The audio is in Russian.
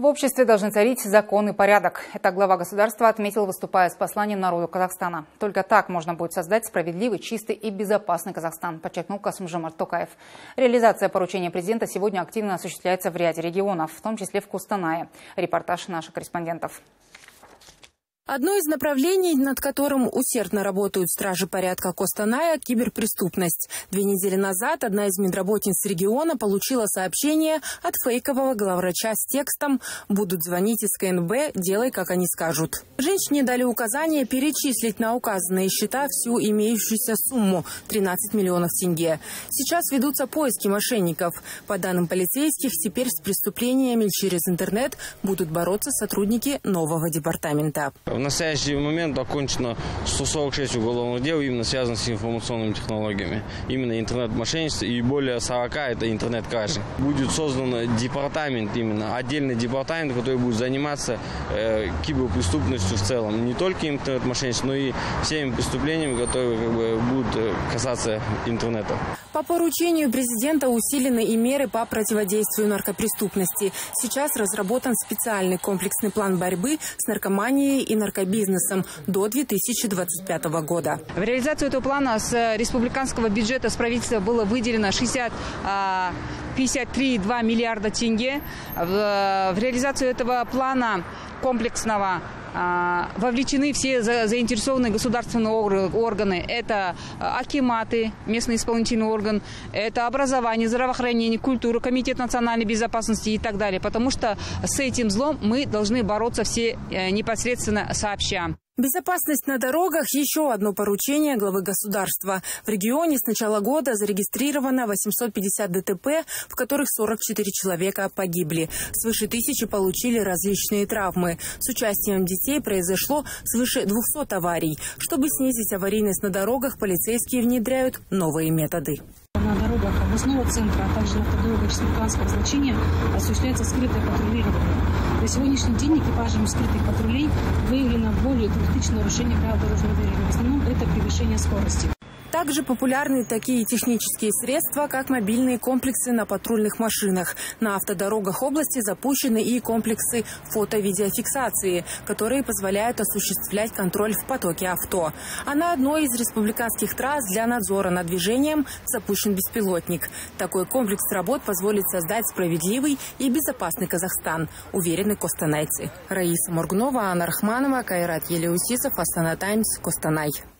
В обществе должны царить закон и порядок. Это глава государства отметил, выступая с посланием народу Казахстана. Только так можно будет создать справедливый, чистый и безопасный Казахстан, подчеркнул Касым-Жомарт Токаев. Реализация поручения президента сегодня активно осуществляется в ряде регионов, в том числе в Костанае. Репортаж наших корреспондентов. Одно из направлений, над которым усердно работают стражи порядка Костаная – киберпреступность. 2 недели назад одна из медработниц региона получила сообщение от фейкового главврача с текстом «Будут звонить из КНБ, делай, как они скажут». Женщине дали указание перечислить на указанные счета всю имеющуюся сумму – 13 миллионов тенге. Сейчас ведутся поиски мошенников. По данным полицейских, теперь с преступлениями через интернет будут бороться сотрудники нового департамента. В настоящий момент окончено 146 уголовных дел, именно связанных с информационными технологиями. Именно интернет-мошенничество и более 40 – это интернет-кражи. Будет создан департамент, именно отдельный департамент, который будет заниматься киберпреступностью в целом. Не только интернет-мошенничеством, но и всеми преступлениями, которые будут касаться интернета. По поручению президента усилены и меры по противодействию наркопреступности. Сейчас разработан специальный комплексный план борьбы с наркоманией и наркобизнесом до 2025 года. В реализацию этого плана с республиканского бюджета с правительства было выделено 53,2 миллиарда тенге. В реализацию этого плана комплексного вовлечены все заинтересованные государственные органы. Это акиматы, местный исполнительный орган, это образование, здравоохранение, культура, комитет национальной безопасности и так далее. Потому что с этим злом мы должны бороться все непосредственно сообща. Безопасность на дорогах – еще одно поручение главы государства. В регионе с начала года зарегистрировано 850 ДТП, в которых 44 человека погибли. Свыше 1000 получили различные травмы. С участием детей произошло свыше 200 аварий. Чтобы снизить аварийность на дорогах, полицейские внедряют новые методы. На дорогах областного центра, а также на автодорогах республиканского значения осуществляется скрытое патрулирование. На сегодняшний день экипажами скрытых патрулей выявлено более 2000 нарушений правил дорожного движения. В основном это превышение скорости. Также популярны такие технические средства, как мобильные комплексы на патрульных машинах. На автодорогах области запущены и комплексы фото-видеофиксации, которые позволяют осуществлять контроль в потоке авто. А на одной из республиканских трасс для надзора над движением запущен беспилотник. Такой комплекс работ позволит создать справедливый и безопасный Казахстан, уверены костанайцы. Раиса Моргунова, Анна Рахманова, Кайрат Елеусисов, Астана Таймс, Костанай.